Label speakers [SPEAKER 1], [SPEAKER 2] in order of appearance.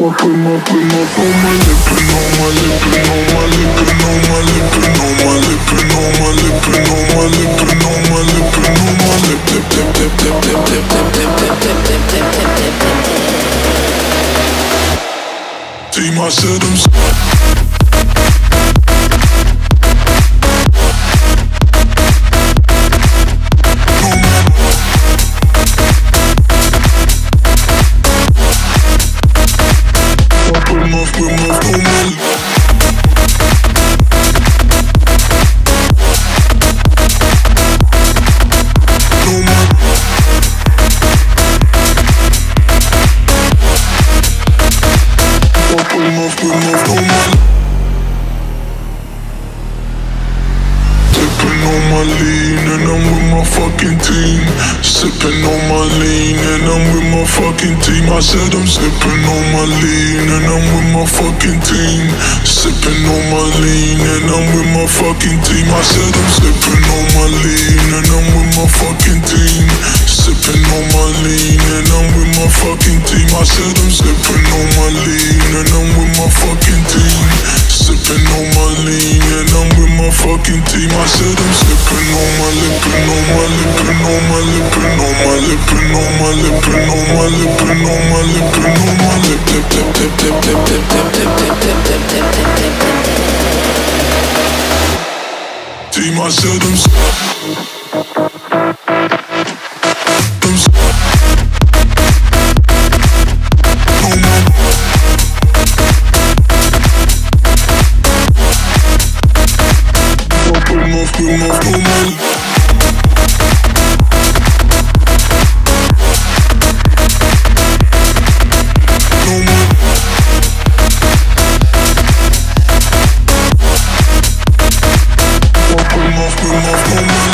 [SPEAKER 1] Team, I said I'm I said I'm sipping on my lean and I'm with my fucking team. Sipping on my lean and I'm with my fucking team. I said I'm sipping on my lean and I'm with my fucking team. Sipping on my lean and I'm with my fucking team. I said I'm sipping on my lean and I'm with my fucking team. Sipping on my lean and I'm with my fucking team. I said I'm sipping on my lippin' on my lippin' on my lippin' on my lippin' on my lippin' on my lippin' on my lippin' on my lip lip lip lip lip lip lip lip lip lip lip. Team, I said I'm off,